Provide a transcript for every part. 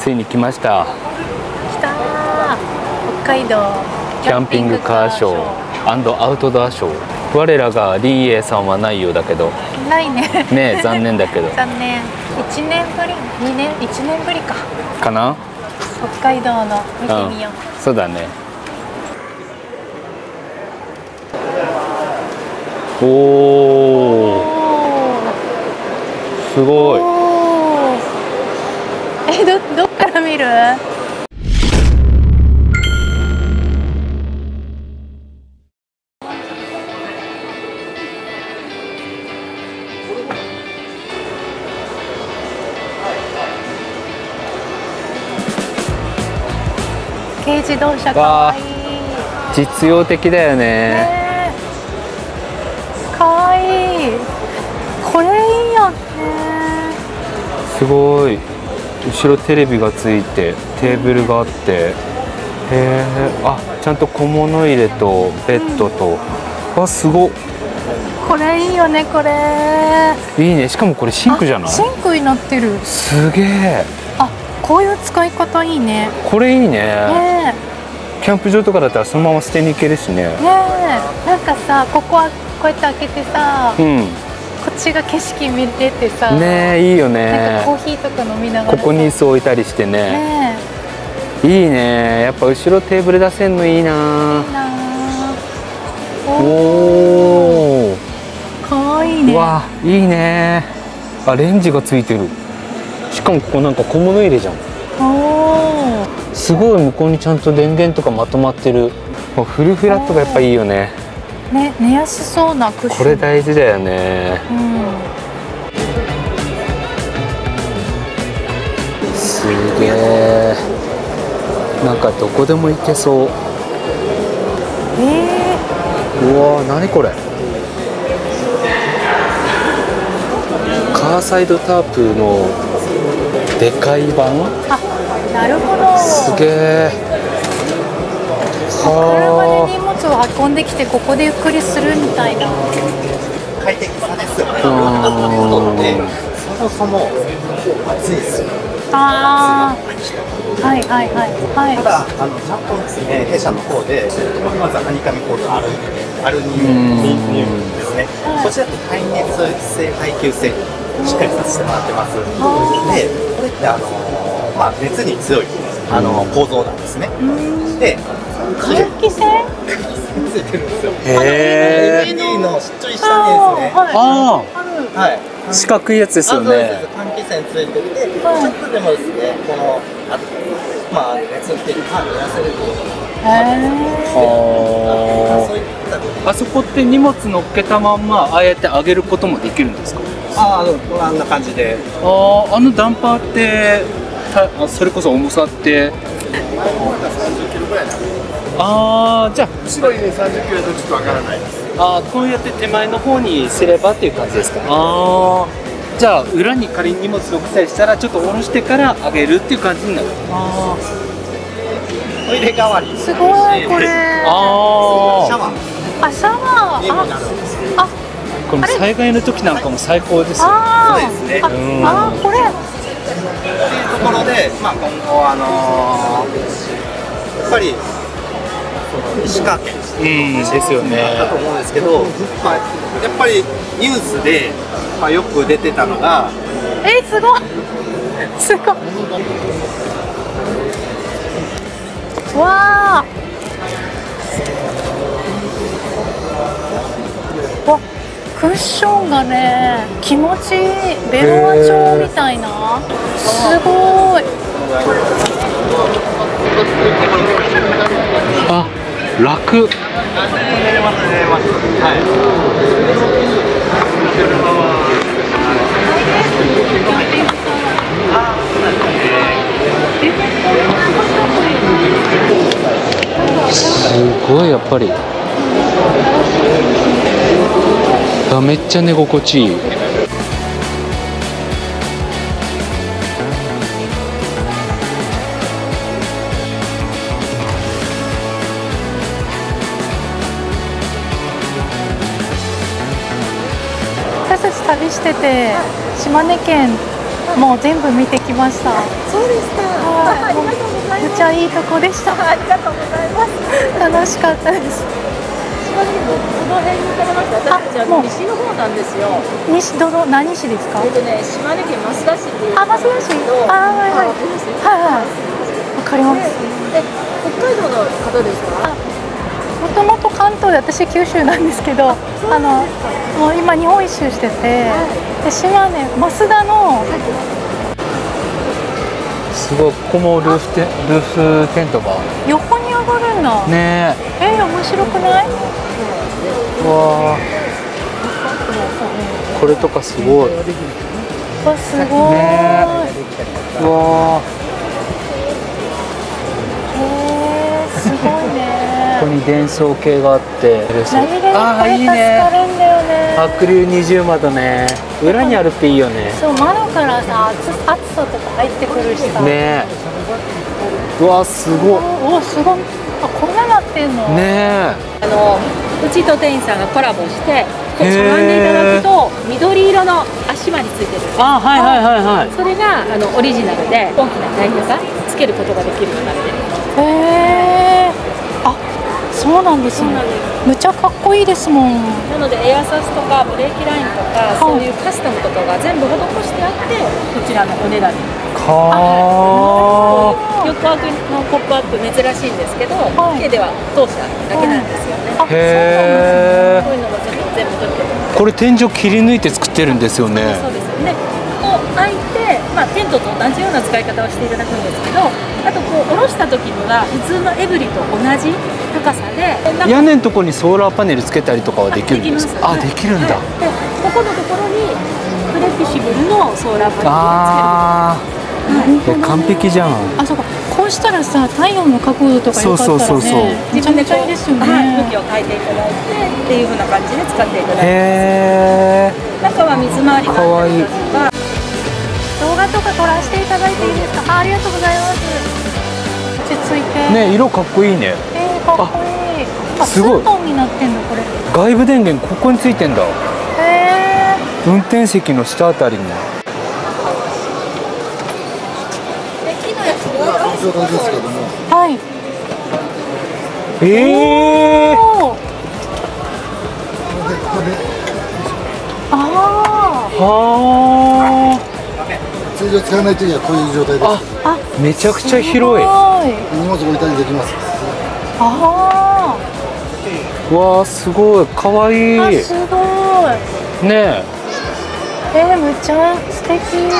ついに来ました。 来たー。北海道キャンピングカーショー&アウトドアショー。我らがリーエーさんはないようだけど。 ないね。 ねえ、残念だけど。 残念。1年ぶり、2年、1年ぶりか。 かな。 北海道の見てみよう。 そうだね。おお。すごい。 どっから見る？軽自動車かわいい。 実用的だよね。 かわいい。これいいよね。 すごい。後ろテレビがついてテーブルがあって、へえ、あ、ちゃんと小物入れとベッドと、あ、すごっ。 これいいよね。これいいね。しかもこれシンクじゃない？ シンクになってる。 すげえ。 あ、こういう使い方いいね。 これいいね。キャンプ場とかだったらそのまま捨てに行けるしね。 なんかさ、ここはこうやって開けてさ、 うん、 こっちが景色見れてさ、 ねえ、いいよね。 なんかコーヒーとか飲みながらここに椅子置いたりしてね。いいね。やっぱ後ろテーブル出せんのいいな。おお、 かわいいね。 わあ、いいね。あ、レンジがついてる。しかもここなんか小物入れじゃん。 おお、 すごい。向こうにちゃんと電源とかまとまってる。フルフラットがやっぱいいよね。 ね、寝やすそうなクッション。 これ大事だよね。すげえ。なんかどこでも行けそう。うわー、何これ。カーサイドタープのでかい版。 あ、なるほど。 すげえ。 車で荷物を運んできてここでゆっくりするみたいな快適さですよね。そもそも暑いですよ。 ああ、はいはいはいはい。 ただちゃんと弊社の方でまずはニカミコードアルミですね。こちらって耐熱性耐久性しっかりさせてもらってます。で、これってまあ熱に強い構造なんですね。で、 換気扇ついてるんですよ。 へえ。 LED のしっちょりしたんですね。 ああ、 はい。 四角いやつですよね。 換気扇ついてて、ちょっとでもですね、このまあ熱っていうか濡らせると。そういったあそこって荷物乗っけたまんまああやって上げることもできるんですか？ あんな感じで。 あダンパーってそれこそ重さって。 30キロぐらいなんで。 じゃあ後ろにね30キロだとちょっとわからないです。 こうやって手前の方にすればっていう感じですか？じゃあ裏に仮に荷物を置きたりしたらちょっと下ろしてから上げるっていう感じになる。 トイレ代わり。 すごいこれ。 シャワー。 シャワー。 この災害の時なんかも最高ですよ。 そうですね。 これ。 っていうところで、まあ今後やっぱり石川県ですよね。 だと思うんですけど、まあやっぱりニュースでよく出てたのが、 すごいすごい。わあ。クッションがね気持ちいい。ベロア調みたいな。すごい。 あ、楽。すごいやっぱり。めっちゃ寝心地いい。 私たち旅してて島根県もう全部見てきました。 そうですか。ありがとうございます。 めっちゃいいとこでした。 ありがとうございます。 楽しかったです。 島根県のこの辺に行かれました。私たちは西の方なんですよ。 何市ですか？ 島根県益田市っていう。 あ、益田市。あ、はいはい。はいはい。わかります。 北海道の方ですか？ もともと関東で、私九州なんですけど、もう今日本一周してて、で島根益田の。 すごい、ここもルーフテントが横に上がるんだ。 ねえ。面白くない？ わあ、これとかすごい。 わ、すごい。 うわあ、 すごいね。 ここに伝送系があって、 何気にこれ助かるんだよね。 アクリル二重窓ね、裏にあるっていいよね。 そう、窓からさ、暑さとか入ってくるしさ。 ねえ。うわ、すごい。 お、すごい。あ、こんななってんの。 ねえ。 うちと店員さんがコラボして、しゃがんでいただくと緑色の足場についてる。 あ、はいはいはいはい。 それがオリジナルで大きなタイヤがつけることができるようになってる。 へえ。あ、そうなんですね。むちゃかっこいいですもん。 なのでエアサスとかブレーキラインとか、そういうカスタムとかが全部施してあって、こちらのお値段に。横枠のポップアップ珍しいんですけど、家では当社だけなんですよね。 へえ。 こういうのも全部取ってる。 これ天井切り抜いて作ってるんですよね。 そうですよね。こう開いて、テントと同じような使い方をしていただくんですけど、あとこう下ろした時には普通のエブリと同じ高さで、 屋根のところにソーラーパネルつけたりとかはできるんですか？あ、できるんだ。 で、ここのところにフレキシブルのソーラーパネルをつける。 ああ。完璧じゃん。 あ、そうか。こうしたらさ、太陽の角度とか良かったらね、めちゃめちゃいいですよね。 向きを変えていただいてっていう風な感じで使っていただいて。 へえ。 中は水回りがあったりとか。 動画とか撮らせていただいていいですか？ありがとうございます。落ち着いて。 ね、色かっこいいね。 かっこいい。あ、 すごい。 ツートンになってんのこれ。 外部電源ここについてんだ。 へえ。 運転席の下あたりに。 はい。 はあ。 通常使わないときはこういう状態です。 あ、めちゃくちゃ広い。 荷物置いたりできます。 ああ。わあ、すごい、可愛い。 すごい。 ねえ。むっちゃ素敵。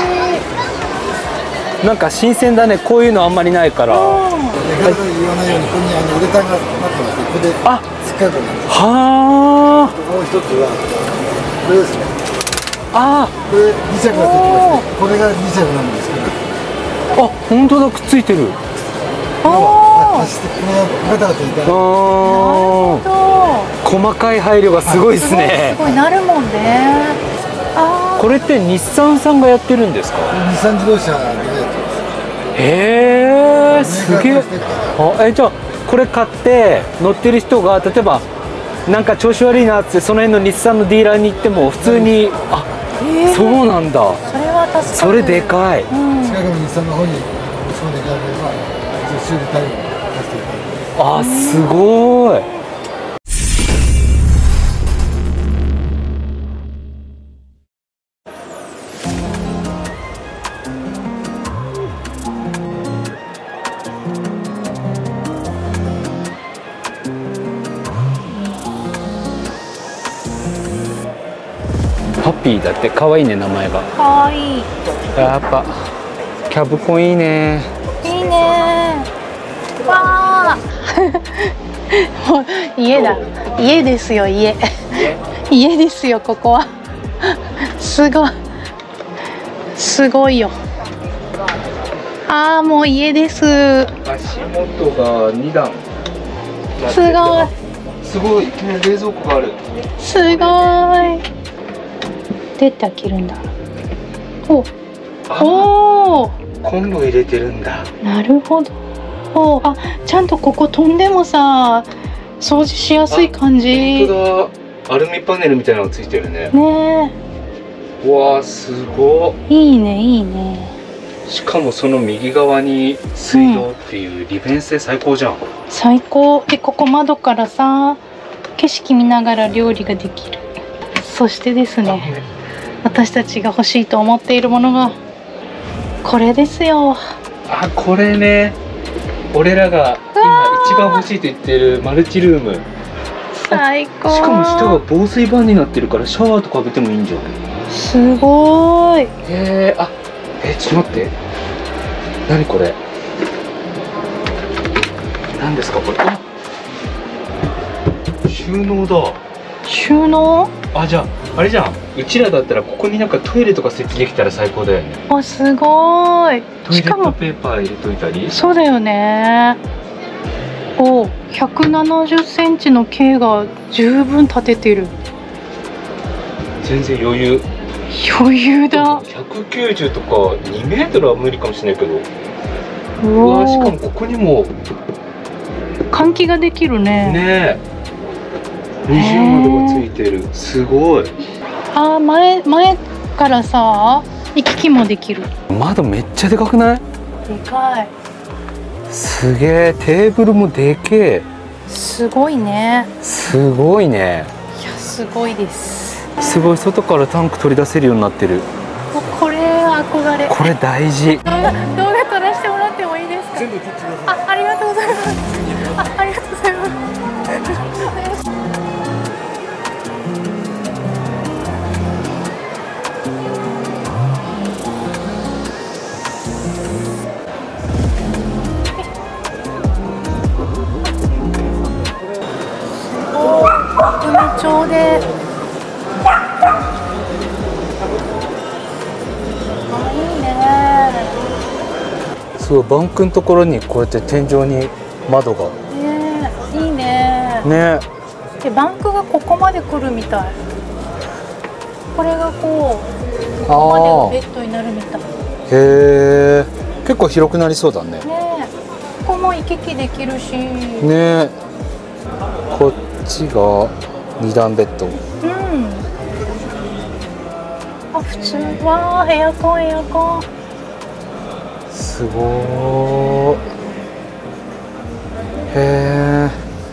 なんか新鮮だね、こういうのあんまりないから。 言わないように、ここにウレタンが待ってます。ここで使うとなる。 はあ。 もう一つはこれですね。 ああ。 これ2着がついてますね。これが2着なんですけど。 あ、本当だ、くっついてる。 足してこれがガタガタいかない。 細かい配慮がすごいですね。 すごいなるもんね。 これって日産さんがやってるんですか？ 日産自動車でやってます。 へえ、すげえ。じゃあこれ買って乗ってる人が例えばなんか調子悪いなってその辺の日産のディーラーに行っても普通に、あ、そうなんだ。 それは確かに。 それでかい。 近くの日産の方にそうでかければ修理対応させていただきます。 あ、すごい。ハッピーだって、可愛いね、名前が。 可愛い。 やっぱキャブコンいいね。 いいね。わあ。もう家だ。家ですよ、家。家ですよ、ここは。すごい。すごいよ。ああ、もう家です。 足元が2段。 すごい。 すごい、冷蔵庫がある。 すごい。出て開けるんだ。おお。 昆布入れてるんだ。 なるほど。お、あ、ちゃんとここ飛んでもさ、掃除しやすい感じ。 本当だ。アルミパネルみたいなのがついてるね。 ねえ。 うわーすごいいねいいね。 い。しかもその右側に水道っていう利便性最高じゃん。 最高。でここ窓からさ景色見ながら料理ができる。そしてですね、私たちが欲しいと思っているものがこれですよ。 あ、これね、俺らが今一番欲しいと言ってるマルチルーム。 最高。 しかも下が防水板になってるからシャワーとか浴びてもいいんじゃない？ すごーい。 へえ、あ、ちょっと待って、何これ、何ですかこれ。あ、収納だ。 収納？ あ、じゃああれじゃん、うちらだったらここになんかトイレとか設置できたら最高だよね。 あ、すごーい。 トイレットしかもペーパー入れといたり。 そうだよね。お、170センチの径が十分立ててる。 全然余裕。 余裕だ。 190とか2メートルは無理かもしれないけど。 ううわ、しかわもここにも換気ができるね。 ねえ、20窓がついてる。すごい。 あー、前からさ行き来もできる。 窓めっちゃでかくない？ でかい。 すげえ。テーブルもでけえ。 すごいね。 すごいね。 いや、すごいです。 すごい。外からタンク取り出せるようになってる。 これ憧れ。 これ大事。 動画撮らせてもらってもいいですか？ 全部撮ってください。 ありがとうございます。ありがとうございます。梅町で。あ、いいね。 すごい。バンクのところにこうやって天井に窓が。 ねえ、いいね。 ね。 で、バンクがここまで来るみたい。これがこう、ここまでベッドになるみたい。 へえ。結構広くなりそうだね。 ねえ、ここも行き来できるし。 ね。こっちが2段ベッド。 うん。あ、普通はエアコンエアコン。 すごー。へえ。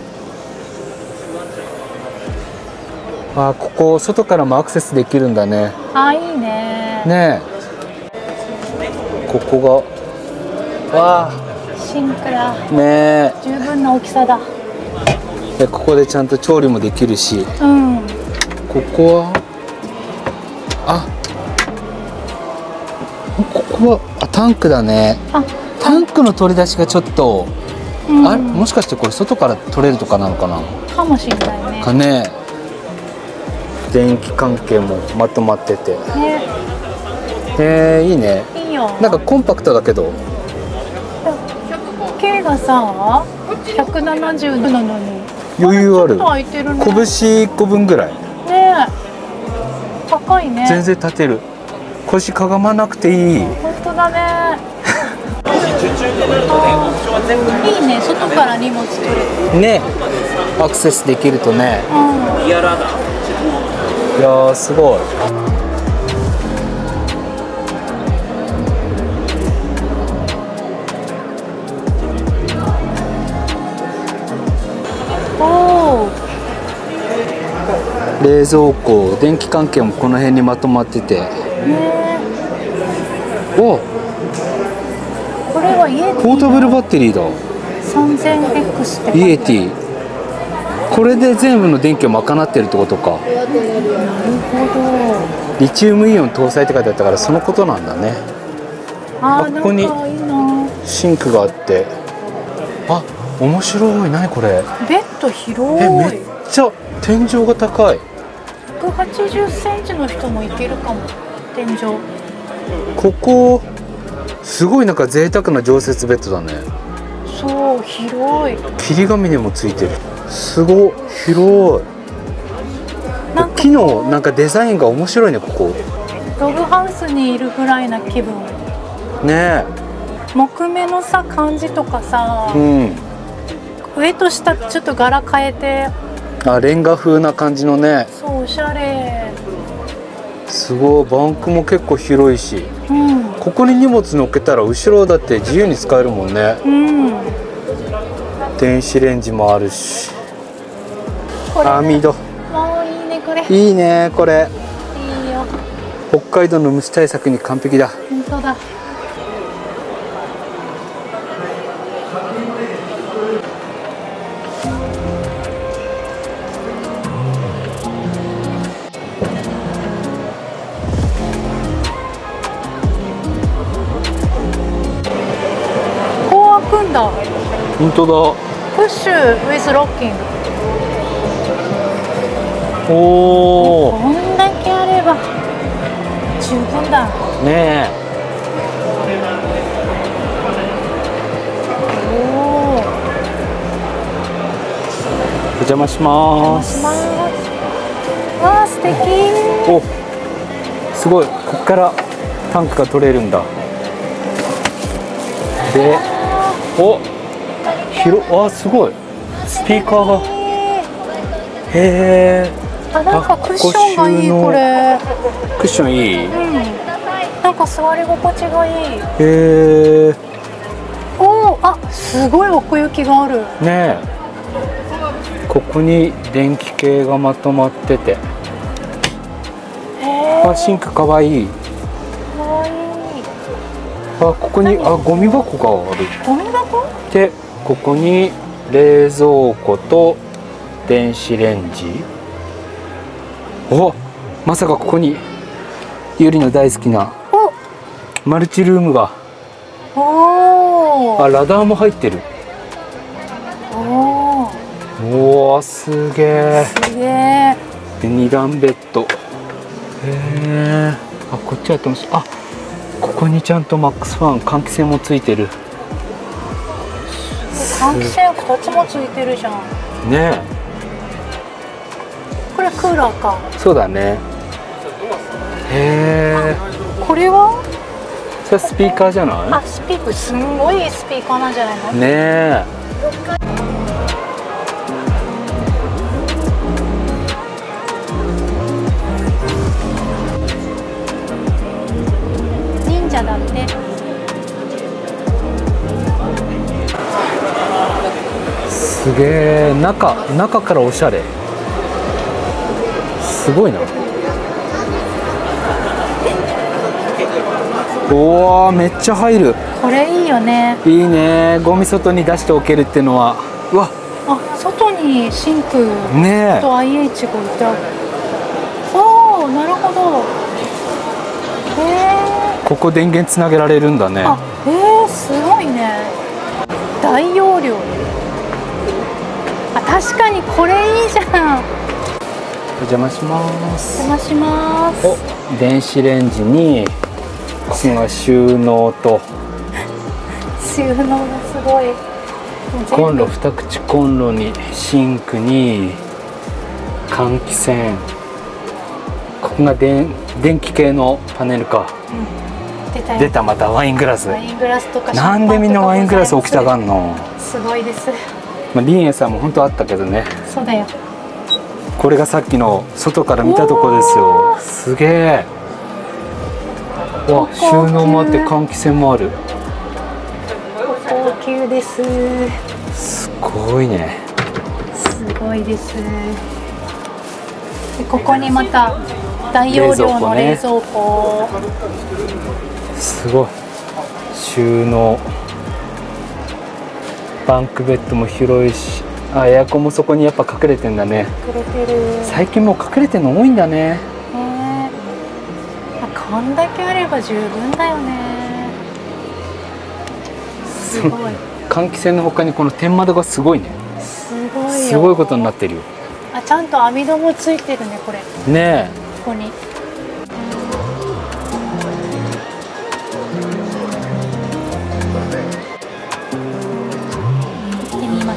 あ、ここ外からもアクセスできるんだね。 あ、いいね。 ねえ。ここが。わあ。 シンクだ。 ね十分な大きさだ。 え。でここでちゃんと調理もできるし。 うん。 ここは。あ。ここはタンクだね。 あ、 タンクの取り出しがちょっと、 うん、 あれもしかしてこれ外から取れるとかなのかな？ かもしれないね。 かね。電気関係もまとまってて。 ね、 いいね。 いいよ。 なんかコンパクトだけど。 径がさ、170なのに。 余裕ある。 ちょっと空いてるね。 拳1個分ぐらい。 ねえ。高いね。 全然立てる。腰かがまなくていい。 本当だね。いいね、外から荷物取れる。 ね、アクセスできるとね。 うん。 いやーすごい。 おお。 冷蔵庫、電気関係もこの辺にまとまってて。 ね。 お、 これはイエティ。 ポータブルバッテリーだ。 3000X って書いてある。 イエティ。これで全部の電気を賄ってるってことか。 なるほど。 リチウムイオン搭載って書いてあったからそのことなんだね。 あー、 ここになんかいいな。 シンクがあって、あ、面白い。何これ。 ベッド広めっい。 ちゃ天井が高い。 180センチの人もいけるかも。天井。 ここすごいなんか贅沢な常設ベッドだね。 そう、広い。 霧り紙にもついてる。すごい広い。 なんか木のなんかデザインが面白いね。ここログハウスにいるぐらいな気分。 ね木目のさ感じとかさえ。、うん。 上と下ちょっと柄変えて、 あ、レンガ風な感じのね。 そう、おしゃれ。 すごい、バンクも結構広いし、 うん、 ここに荷物乗っけたら後ろだって自由に使えるもんね。 うん、 電子レンジもあるし、 これね、 網戸もういいねこれ。 いいねこれ。 いいよ。 北海道の虫対策に完璧だ。 本当だ。こう開くんだ。 本当だ。 プッシュ with ロッキング。 おお。 こんだけあれば十分だ。 ねえ。 おお。 お邪魔します。 します。わあ素敵。 お、すごい。ここからタンクが取れるんだ。で、お、あ、すごい。スピーカーが。へえ。 あ、なんかクッションがいいこれ。 クッションいい。 うん。なんか座り心地がいい。 へえ。 おお、あ、すごい奥行きがある。 ねえ。ここに電気系がまとまってて。あ、シンクかわいい。 かわいい。 あ、ここにゴミ箱がある。 ゴミ箱？ で、ここに冷蔵庫と電子レンジ。お、まさかここにゆりの大好きなマルチルームが。 おお。 あ、ラダーも入ってる。 おお。 おお、すげえ。 すげえ。 で、二段ベッド。へえ。あ、こっちやってます。あ、ここにちゃんとマックスファン、換気扇もついてる。 換気扇2つもついてるじゃん。 ねこれクーラーか。 え。そうだね。へえ。 これは？ それスピーカーじゃない？ あ、スピーカー、すんごいいいスピーカーなんじゃないの？ ねえ。 忍者だって。 すげえ。中からおしゃれ。すごいな。おお、めっちゃ入る。 これいいよね。 いいね。ゴミ外に出しておけるっていうのは。うわ、 あ、外にシンクねえ。 と IH が置いてある。おお、なるほど。 ここ電源つなげられるんだね。 あ、すごいね。大容量。あ、確かにこれいいじゃん。 お邪魔します。 お邪魔します。 お、電子レンジにここが収納と収納がすごい。 コンロ、2口コンロにシンクに換気扇、ここが電気系のパネルか。 出たよ。 出た、またワイングラス。 ワイングラスとか。 なんでみんなワイングラス置きたがんの。 すごいです。 まあ、リンエさんも本当あったけどね。 そうだよ。 これがさっきの外から見たとこですよ。すげえ。わ、収納もあって換気扇もある。 高級です。 すごいね。 すごいです。で、ここにまた大容量の冷蔵庫。 すごい。収納。バンクベッドも広いし、あ、エアコンもそこにやっぱ隠れてんだね。 隠れてる。 最近もう隠れてるの多いんだね。 こんだけあれば十分だよね。すごい。 換気扇の他にこの天窓がすごいね。 すごいよ。 すごいことになってるよ。 あ、ちゃんと網戸もついてるね、これ。 ねえ。 ここに。行ってみます。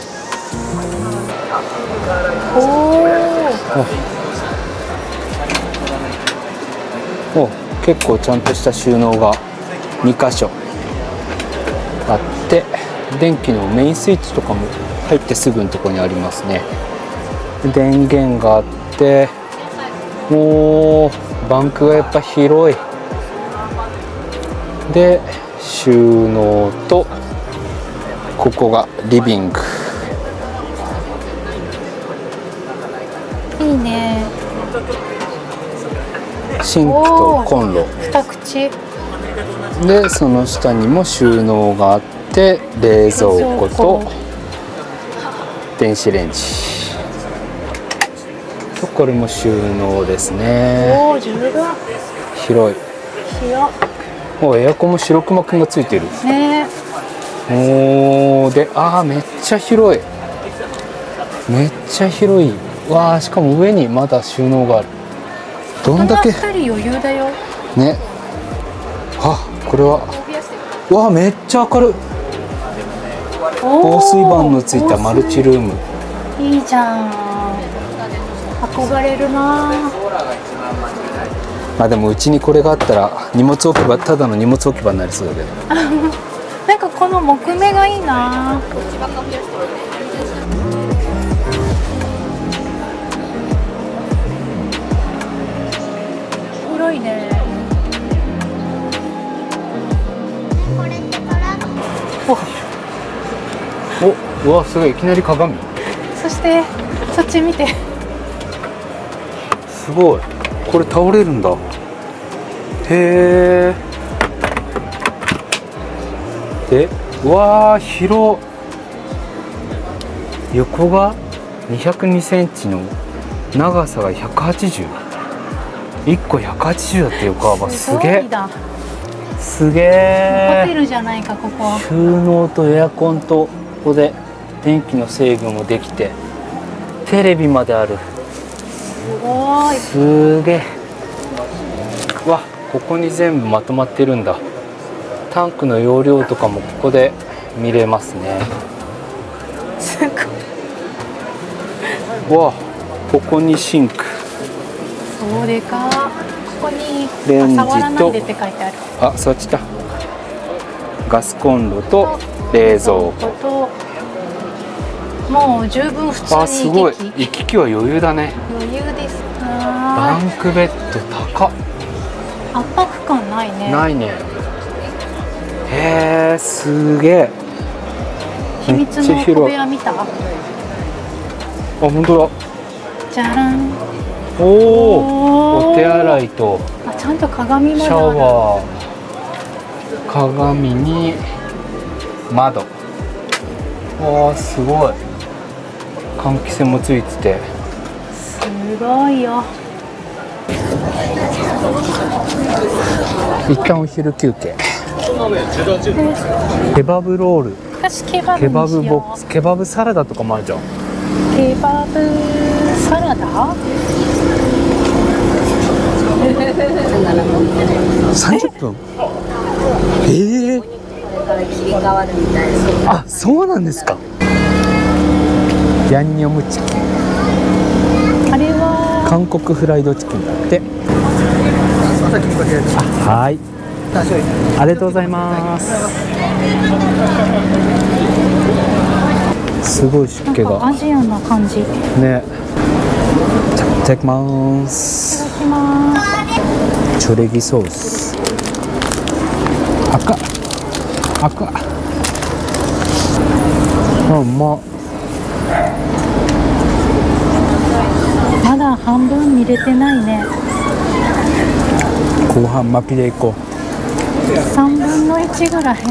お、結構ちゃんとした収納が2箇所あって、電気のメインスイッチとかも入ってすぐのところにありますね。電源があって、おー、 バンクがやっぱ広い。で収納と、ここがリビング。 いいね。 シンクとコンロ二口。 で、その下にも収納があって、冷蔵庫と電子レンジ。これも収納ですね。 おお、十分。 広い。 広。 お、エアコンも白熊くんがついてる。 ね。 おー、で、めっちゃ広い。めっちゃ広い。わあ、しかも上にまだ収納がある。どんだけ。 二人余裕だよ。 ね。あ、これは。わあ、めっちゃ明るい。防水板のついたマルチルーム。 いいじゃん。憧れるな。 でもうちにこれがあったら荷物置き場、ただの荷物置き場になりそうだけど。 なんかこの木目がいいな。広いね。 お、うわ、すごい、いきなり鏡。 そしてそっち見て。 すごい。これ倒れるんだ。へえ。で、うわー、広。横が202センチの長さが180。1個180だって横幅。すげえ。すげえ。 ホテルじゃないかここ。 収納とエアコンと、ここで電気の制御もできて、テレビまである。 すごい。 すげえ。わ、ここに全部まとまってるんだ。タンクの容量とかもここで見れますね。 すごい。 わ、ここにシンク。 それか。ここにレンジと、 触らないでって書いてある。 あ、そっちだ。ガスコンロと冷蔵庫。 もう十分普通に行き来。 すごい。行き来は余裕だね。 余裕ですバな。 ンクベッド高っ。 圧迫感ないね。 ないね。へえ、すげえ。 秘密の小部屋見た？ あ、本当だ。 じゃらん。 おお、お手洗いとあ、ちゃんと鏡まである。 シャワー、鏡に窓。わあ、すごい。換気扇もついてて。 すごいよ。 一旦お昼休憩。ケバブロール、 私ケバブケバブにしよボックス、ケバブサラダとかもあるじゃん。 う。ケバブサラダ 30分。あ、そうなんですか。ヤンニョムチキン、 あれは韓国フライドチキンだって。はい、ありがとうございます。すごい湿気がなんかアジアンな感じ。いね。じゃあいただきます。 ただきます。 チョレギソース。赤赤。うまっ。 まだ半分見れてないね。 後半巻きでいこう。 3分の1ぐらい。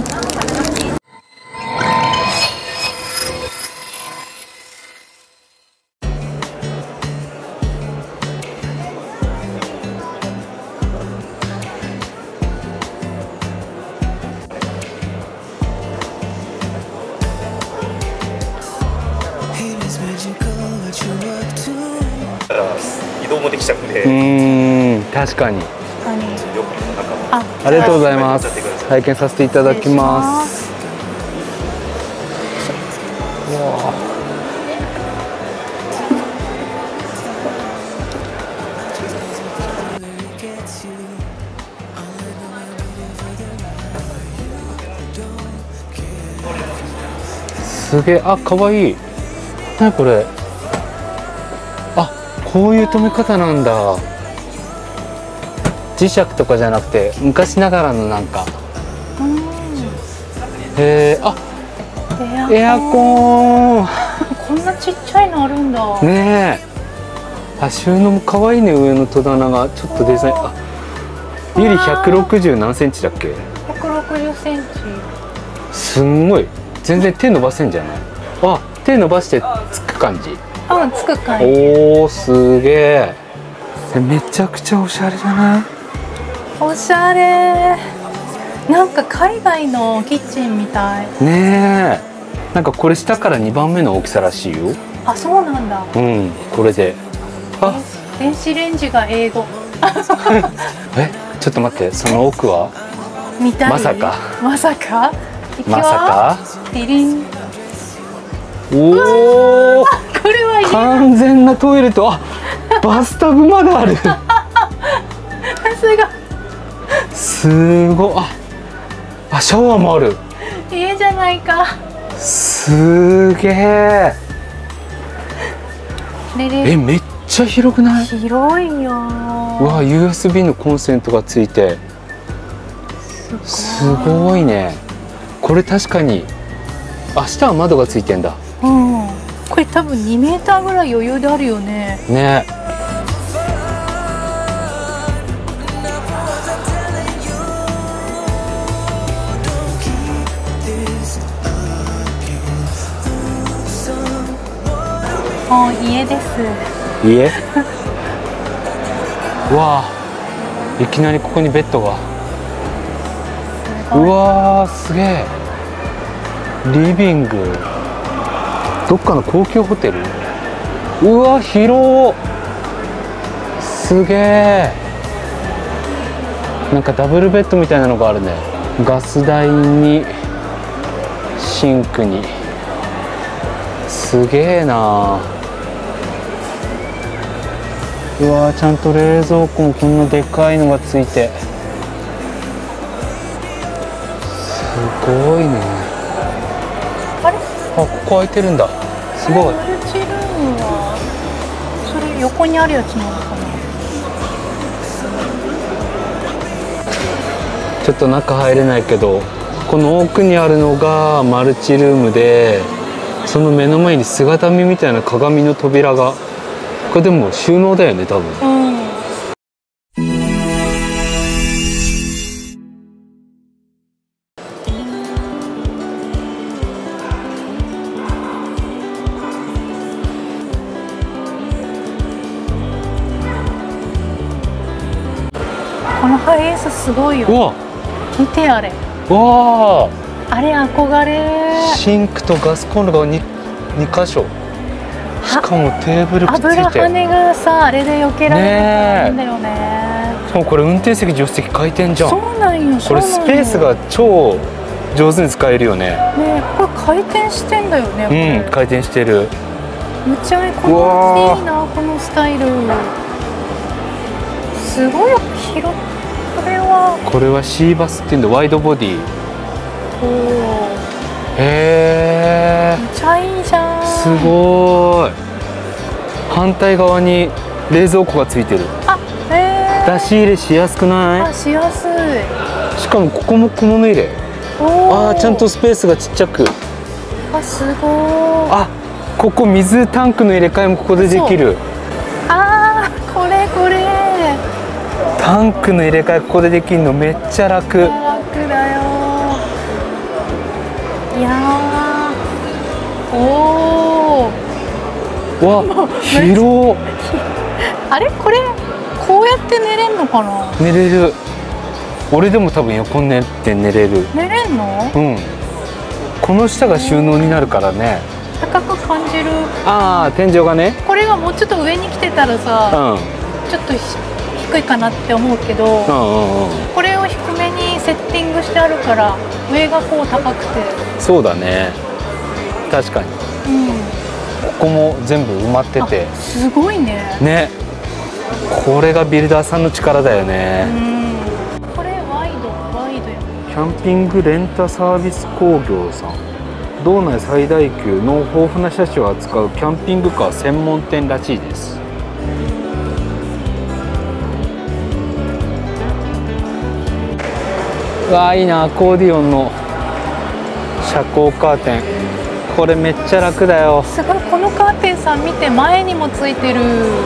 移動もできちゃうんで、 確かに。 あ、 ありがとうございます。体験させていただきます。わあ。すげえ、あ、可愛い。何これ。あ、こういう止め方なんだ。 磁石とかじゃなくて昔ながらのなんか。あ、エアコン。 こんなちっちゃいのあるんだ。 ねえ。あ、収納も可愛いね。上の戸棚がちょっとデザイン。あ、ゆり160何センチだっけ ？160センチ。 すんごい。全然手伸ばせんじゃない？あ、手伸ばしてつく感じ。 あ、つく感じ。 おお、すげえ。めちゃくちゃおしゃれじゃない？ おしゃれ。なんか海外のキッチンみたい。 ねえ。なんかこれ下から2番目の大きさらしいよ。 あ、そうなんだ。 うん、これで。あ、 電子レンジが英語。 え、ちょっと待って、その奥は？ 見たい。 まさか。 まさか。 まさか。 リリン。 おお。 これは完全なトイレと、あ、バスタブまである。すごい。あ、シャワーもある。 家じゃないか。 すげえ。めっちゃ広くない？ 広いよ。 うわ、USB のコンセントがついて。すごいね。これ確かに。あ、下は窓がついてんだ。 うん。これ多分2メーターぐらい余裕であるよね。 ね。 家です。 家？うわあ、いきなりここにベッドが。うわー、すげえ。リビング。どっかの高級ホテル。うわ、広。すげえ。なんかダブルベッドみたいなのがあるね。ガス台にシンクに。すげえな。うわー、ちゃんと冷蔵庫もこんなでかいのがついて。すごいね。 あれ？ あ、ここ開いてるんだ。すごい。 マルチルームはそれ横にあるやつなのかな。 ちょっと中入れないけど、この奥にあるのがマルチルームで、その目の前に姿見みたいな鏡の扉が。これでも収納だよね、多分。 うん。このハイエースすごいよ。 うわ、 見てあれ。 わあれ憧れ。 あ、シンクとガスコンロが2箇所。しかもテーブルくっついて。 油跳ねがさ、あれで避けられるからいいんだよね。 しかもこれ運転席助手席回転じゃん。 そうなんよ。 これスペースが超上手に使えるよね。 ね、これ回転してんだよね。 うん、回転してる。 むちゃいこのいいな、このスタイル。すごい広。これはシーバスっていうんで、ワイドボディ。 おお。 へえ。 めっちゃいいじゃん。 すごい。反対側に冷蔵庫がついてる。 あ、へえ。 出し入れしやすくない？ あ、しやすい。 しかもここも小物入れ。あー、ちゃんとスペースがちっちゃく。 あ、すごい。 あ、ここ水タンクの入れ替えもここでできる。 あー、これこれ。 タンクの入れ替えここでできるのめっちゃ楽。 楽だよ。いやー、おお。 わ、広。 あれ、これこうやって寝れんのかな。 寝れる。俺でも多分横に寝て寝れる。 寝れんの？ うん。この下が収納になるからね。 高く感じる。 ああ、天井がね。 これがもうちょっと上に来てたらうさ、 ん。 ちょっと低いかなって思うけど、これを低めにセッティングしてあるから上がこう高くて。 そうだね。確かに。 うん。 ここも全部埋まってて。 すごいね。 ね。これがビルダーさんの力だよね。 これワイドや。 キャンピングレンタサービス工業さん。道内最大級の豊富な車種を扱うキャンピングカー専門店らしいです。 うわーいいな、アコーディオンの遮光カーテン。これめっちゃ楽だよ。 すごい、このカーテンさん見て、前にもついてる。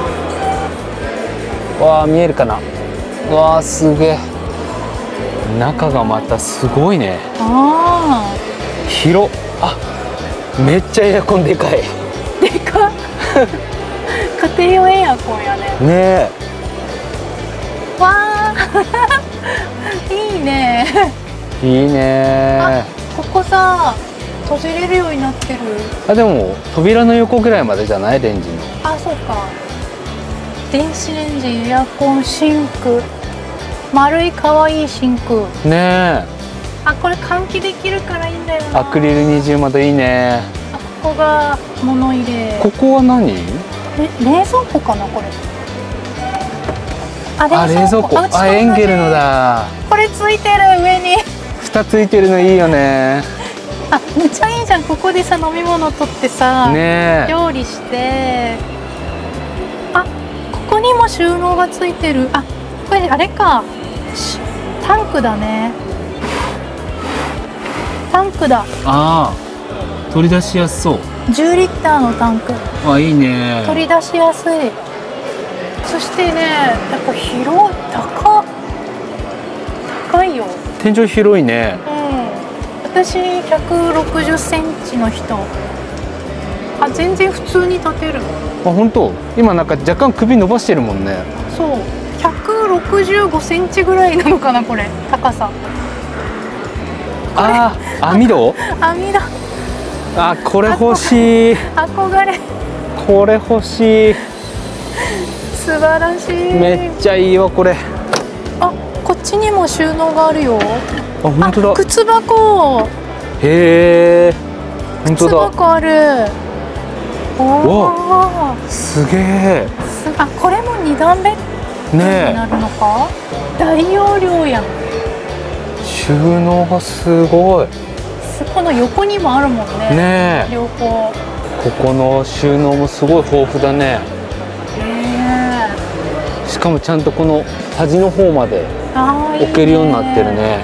わあ見えるかな。わあすげえ。中がまたすごいね。 あ広。あ、めっちゃエアコンでかい。 あ、でかっ。家庭用エアコンやね。 ねえ。 わあ。いいね。 いいね。 ここさ、閉じれるようになってる。 あ、でも扉の横ぐらいまでじゃない、レンジの。 あ、そうか。電子レンジ、エアコン、シンク。丸い可愛いシンク。 ねえ。 あ、これ換気できるからいいんだよな。 アクリル二重窓いいね。 あ、ここが物入れ。 ここは何？ 冷蔵庫かなこれ。あ、 あ、冷蔵庫。あ、エンゲルのだ。 これついてる上に。 蓋ついてるのいいよね。 あ、めっちゃいいじゃん。ここでさ、飲み物取ってさ、 ねえ。 料理して。あ、ここにも収納がついてる。あ、これあれか。タンクだね。タンクだ。 ああ、取り出しやすそう。 10リッターのタンク。 あ、いいね。 取り出しやすい。そしてね、やっぱ広い、高いよ。 天井広いね。 うん。私160センチの人。あ、全然普通に立てる。 あ、本当。今なんか若干首伸ばしてるもんね。 そう。165センチぐらいなのかなこれ、高さ。 ああ、網戸？ 網だ。 あ、これ欲しい。 憧れ。 これ欲しい。 素晴らしい。 めっちゃいいわこれ。 あ、こっちにも収納があるよ。 あ、本当だ。 靴箱。 へえ。本当靴だ。 箱ある。おお。 すげえ。 あ、これも2段ベッドになるのか。大容量やん。 収納がすごい。 この横にもあるもんね。 ねえ。 両方。 ここの収納もすごい豊富だね。しかもちゃんとこの端の方まで置けるようになってるね。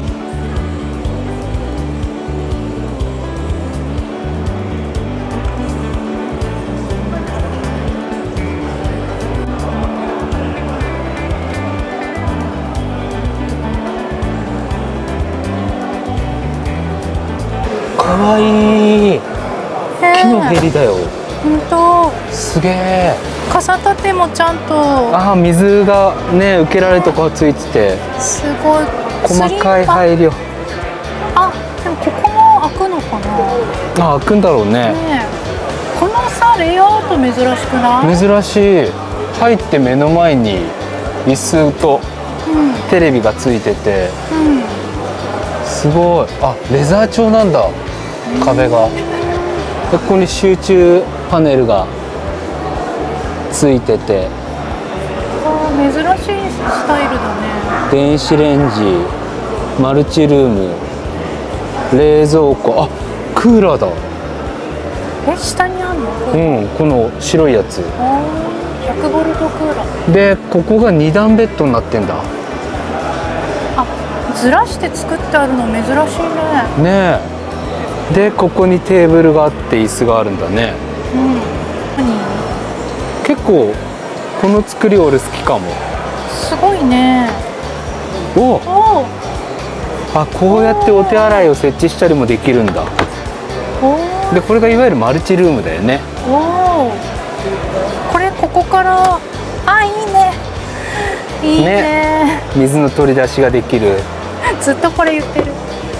かわいい。木のへりだよ。 本当。 すげえ。 傘立てもちゃんと。 ああ、水がね受けられるとこがついてて。 すごい。 細かい配慮。 あ、でもここも開くのかな。 あ、開くんだろうね。 ねえ。このさレイアウト珍しくない？ 珍しい。入って目の前に椅子とテレビがついてて、すごい。あ、レザー調なんだ。壁が。でここに集中パネルがついてて。 あ、珍しいスタイルだね。 電子レンジ、マルチルーム、冷蔵庫。あ、クーラーだ。 え、下にあるの？ うん、この白いやつ。 100ボルトクーラー。 で、ここが2段ベッドになってんだ。 あ、ずらして作ってあるの珍しいね。 ねえ。で、ここにテーブルがあって椅子があるんだね。 何？ 結構この作り俺好きかも。 すごいね。 お、 お。 あ、こうやってお手洗いを設置したりもできるんだ。で、これがいわゆるマルチルームだよね。 おお。これここから、あ、いいね。いいね。 水の取り出しができる。 ずっとこれ言ってる。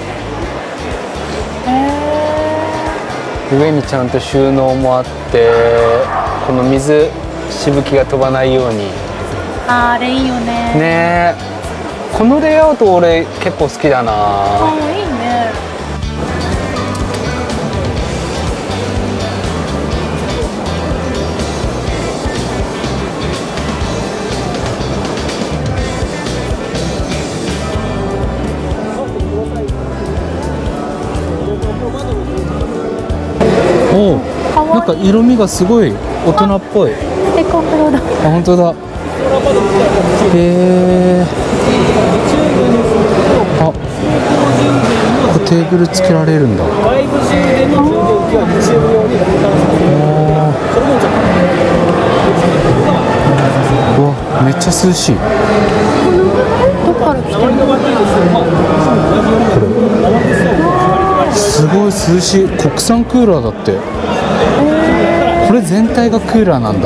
上にちゃんと収納もあって、この水しぶきが飛ばないように。 あれいいよね。 ねえ。このレイアウト俺結構好きだな。 いいね。 おお、なんか色味がすごい大人っぽい。 エコプロだ。 あ、本当だ。へえ。あ、 テーブルつけられるんだ。 外部充電の充電器はリチウム用に保管されている。それもちょっうわ、めっちゃ涼しい。 どっから来てるの？ すごい涼しい。国産クーラーだって。これ全体がクーラーなんだ。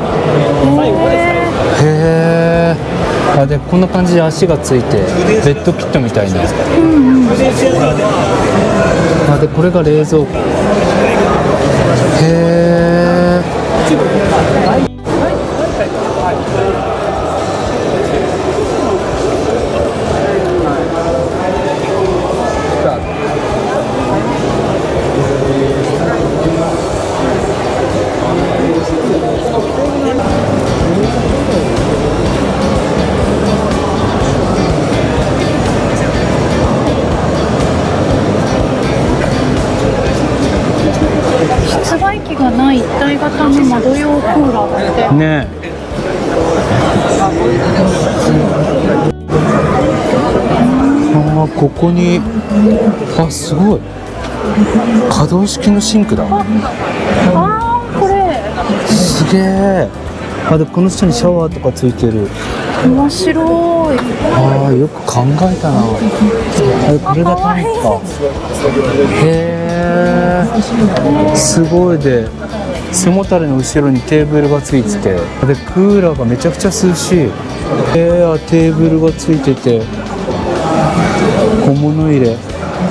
へえ。あ、でこんな感じで足がついてベッドキットみたいな。あ、でこれが冷蔵庫。へえ。 室外機がない一体型の窓用クーラーだって。 ねえ。あ、ここに、あ、すごい。可動式のシンクだ。 あー、これすげえ。あ、でこの下にシャワーとかついてる。 面白い。 ああ、よく考えたな。あ、これがタンクか。へえ。すごい。で背もたれの後ろにテーブルがついてて、でクーラーがめちゃくちゃ涼しい。あ、テーブルがついてて小物入れ。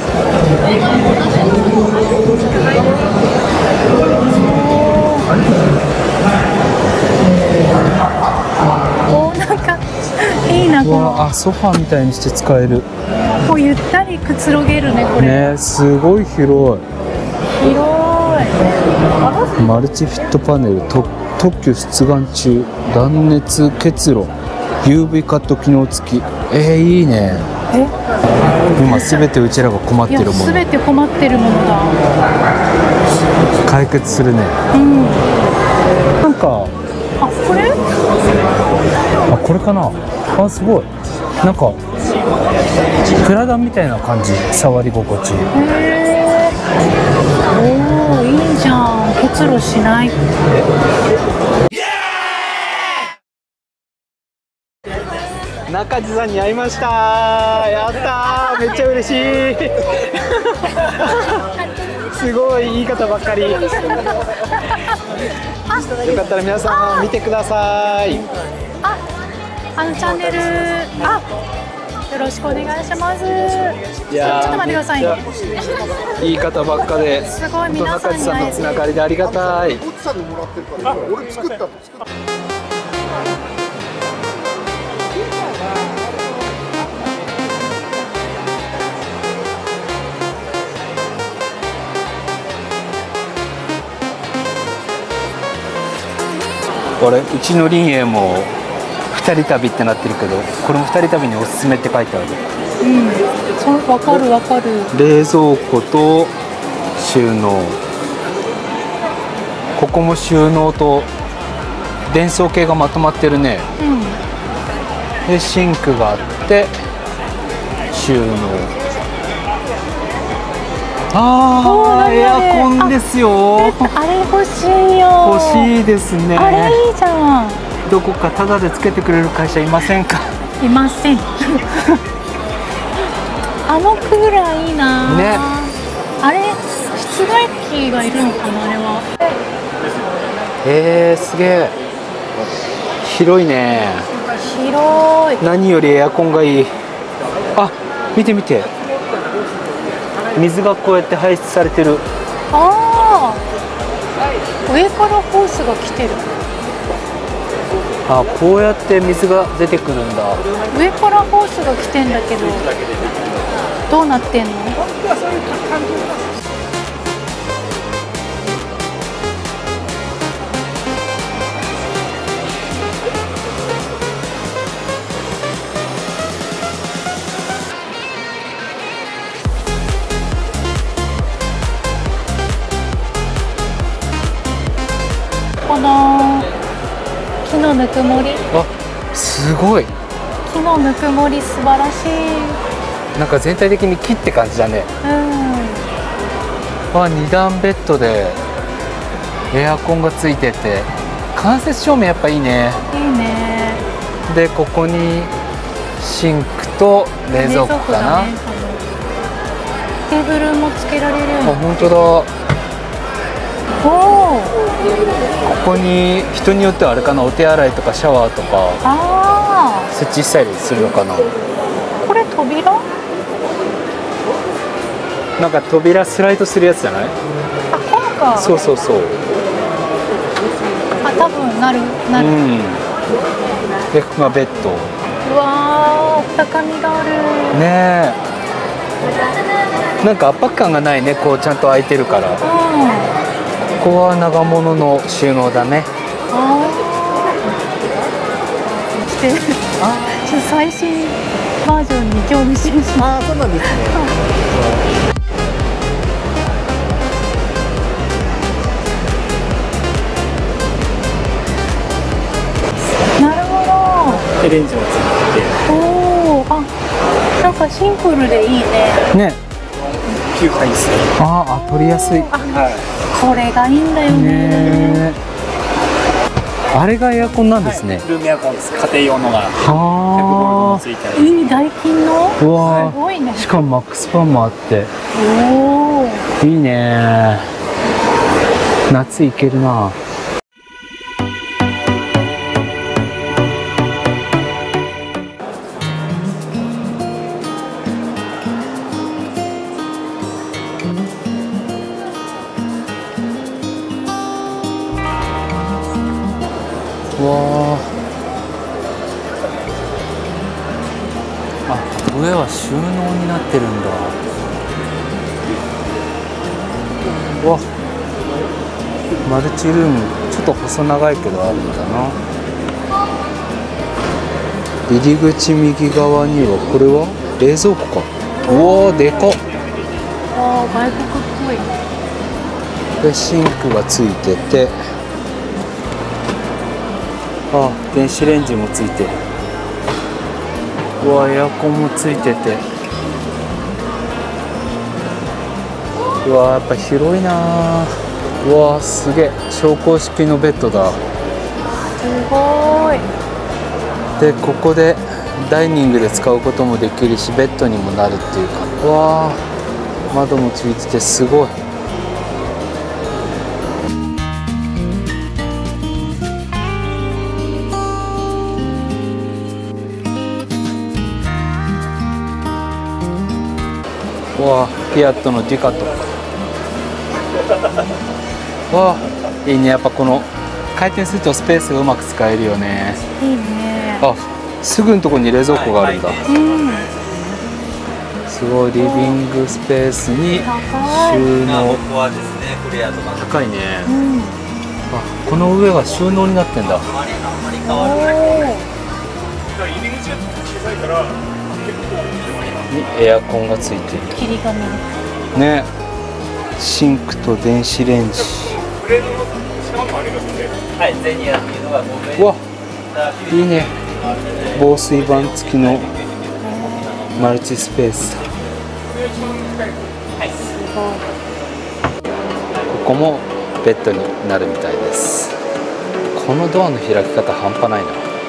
おー、なんかいいな、このわあ、ソファーみたいにして使える。 こうゆったりくつろげるね、これ。 ね、すごい広い。 広い。 マルチフィットパネル、特許出願中、断熱結露、UV カット機能付き。いいね。今すべてうちらが困っていや、 るものすべて困ってるものだ。 解決するね。 うん。 なんか、 あ、これ？ あ、これかな。あ、すごい。なんかプラダンみたいな感じ。触り心地。 へえ。おお、いいじゃん。結露しない。 中地さんに会いました。やったー、めっちゃ嬉しい。すごい言い方ばっかり。よかったら皆さん見てください。 チャンネル、よろしくお願いします。 いやー、 ちょっと待ってくださいね。 言い方ばっかで、 すごい皆さんに中地さんのつながりでありがたい。 俺作った。 これうちの林営も2人旅ってなってるけど、これも2人旅におすすめって書いてある。 うん、そう、わかるわかる。 冷蔵庫と収納、ここも収納と電装系がまとまってるね。 うん。 でシンクがあって収納。エアコンですよ。 あれ欲しいよ。 欲しいですね。 あれいいじゃん。 どこかタダでつけてくれる会社いませんか？ いません。あのクーラーいいな。 ね。 あれ室外機がいるのかな、あれは。 すげえ。広いね。 広い。 何よりエアコンがいい。あ、見て見て。水がこうやって排出されてる。 ああ。上からホースが来てる。 あ、こうやって水が出てくるんだ。 上からホースが来てんだけど、どうなってんの？この木のぬくもり。 あ、すごい。 木のぬくもり素晴らしい。 なんか全体的に木って感じだね。 うん。 2段ベッドでエアコンがついてて、間接照明やっぱいいね。 いいね。 でここにシンクと冷蔵庫かな。 冷蔵庫だね、テーブルもつけられるように。 あ、本当だ。 おお。 ここに人によってはあれかな、お手洗いとかシャワーとかあ設置したりするのかな。 あ。これ扉？ なんか扉スライドするやつじゃない？ あ、こうか。 そうそうそう。 あ、多分なる。 うん。で、まあ、ベッド。 うわー、高みがある。 ねえ。なんか圧迫感がないね。こうちゃんと開いてるから。 うん。 ここは長物の収納だね。 ああ。して。ちょっと最新バージョンに興味津々。 ああ、そうなんですね。 なるほど。 レンジもついてて、 おお、あ、なんかシンプルでいいね。 ね。 9回ですね。 あ、取りやすい。 これがいいんだよね。 ね。あれがエアコンなんですね。 ルームエアコンです。家庭用のが100ボルトはもついてある。 いいダイキンの。 あ。うわすごいね。 しかもマックスファンもあっておお。 いいね。夏いけるな。わあ、上は収納になってるんだ。わ、マルチルーム、ちょっと細長いけどあるんだな。入り口右側にはこれは冷蔵庫か。うわー、でかっ。 あ、外国っぽい。 でシンクがついてて、あ、電子レンジもついてる。うわ、エアコンもついてて、うわ、やっぱ広いな。うわ、すげえ、昇降式のベッドだ。 すごい。 でここでダイニングで使うこともできるし、ベッドにもなるっていうか、うわ、窓もついててすごい。わあ、フィアットのデュカト。わあ、いいね。やっぱこの回転するとスペースがうまく使えるよね。 いいね。 あ、すぐのところに冷蔵庫があるんだ。 うん。 すごい、リビングスペースに高い。 収納。 ここはですね、フレアとか高いね。 うん。 あ、この上が収納になってんだ。 おにエアコンがついてる。 切り紙。 ね。シンクと電子レンジ。 はい、ゼニアっていうのがうわ、いいね。防水板付きのマルチスペース。ここもベッドになるみたいです。このドアの開き方半端ないな。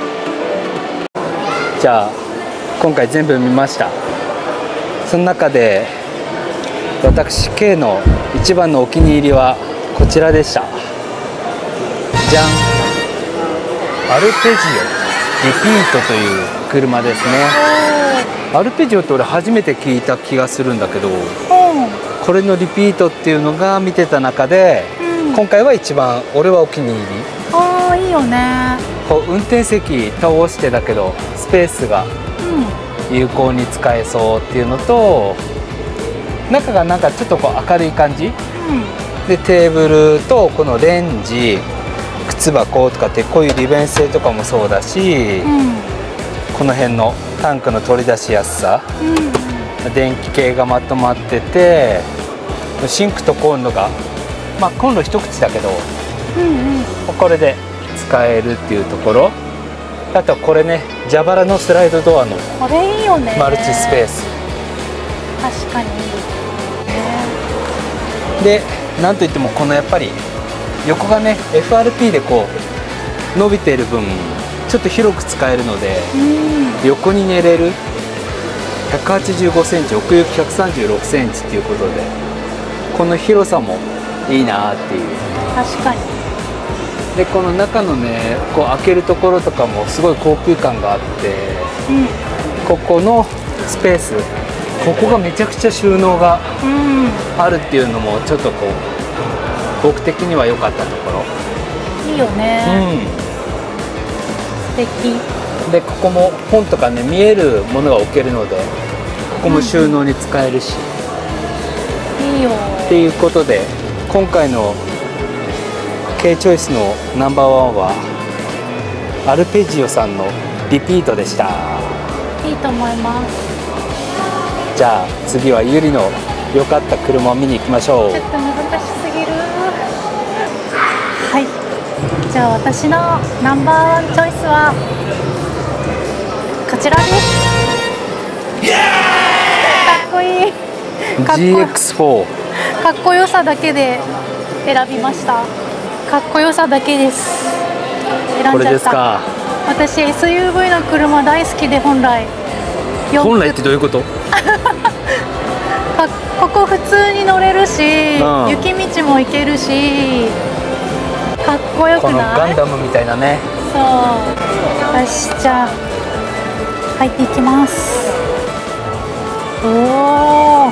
じゃあ今回全部見ました。その中で私 K の一番のお気に入りはこちらでした。じゃん、アルペジオリピートという車ですね。アルペジオって俺初めて聞いた気がするんだけど、これのリピートっていうのが見てた中で、今回は一番俺はお気に入り。 ああ、いいよね。 こう運転席倒してだけどスペースが有効に使えそうっていうのと、中がなんかちょっとこう明るい感じで、テーブルとこのレンジ、靴箱とかってこういう利便性とかもそうだし、この辺のタンクの取り出しやすさ、電気系がまとまってて、シンクとコンロが、まあコンロ一口だけど、これで使えるっていうところ。あとこれね、蛇腹のスライドドアのこれいいよね。 マルチスペース。 確かに。 でなんといってもこのやっぱり横がね FRP でこう伸びている分ちょっと広く使えるので、横に寝れる。185センチ、奥行き136センチっていうことで、この広さもいいなっていう。 確かに。 でこの中のねこう開けるところとかもすごい高級感があって、ここのスペース、ここがめちゃくちゃ収納があるっていうのもちょっとこう僕的には良かったところ。 いいよね。素敵。 でここも本とかね見えるものが置けるので、ここも収納に使えるし、 いいよっていうことで今回の K チョイスのナンバーワンはアルペジオさんのリピートでした。 いいと思います。 じゃあ次はゆりの良かった車を見に行きましょう。 ちょっと難しすぎる。はい、じゃあ私のナンバーワンチョイスはこちらです。かっこいい。 GX4 かっこよさだけで選びました。かっこよさだけです。選これんじゃった。 ですか。 私 SUV の車大好きで本来ってどういうこと？ ここ普通に乗れるし、 うん雪道も行けるし、かっこよくこのない？ ガンダムみたいなね。 そう。よし、じゃあ入っていきます。おお、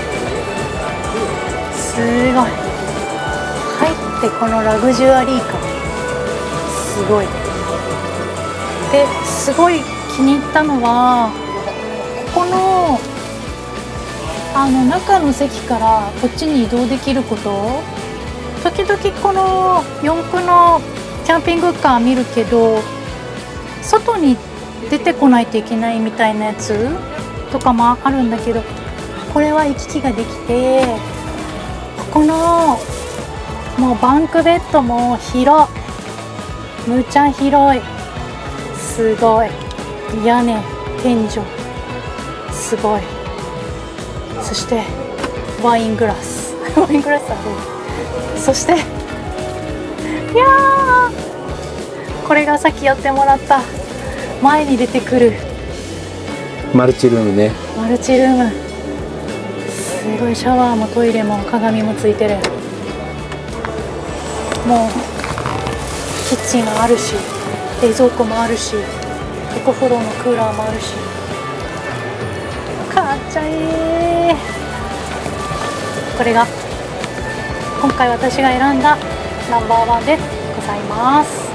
すごい。入ってこのラグジュアリー感すごい。ですごい気に入ったのはここの中の席からこっちに移動できること。時々この四駆のキャンピングカー見るけど外に出てこないといけないみたいなやつとかもあるんだけど、これは行き来ができて、ここのもうバンクベッドも広い、むちゃ広い、すごい。屋根、天井すごい。そしてワイングラスワイングラスある。そしていやー、これがさっきやってもらった前に出てくるマルチルームね。 マルチルーム、すごい。シャワーもトイレも鏡もついてる。もうキッチンがあるし、冷蔵庫もあるし、エコフローのクーラーもあるし、かっちゃいい。これが今回私が選んだナンバーワンでございます。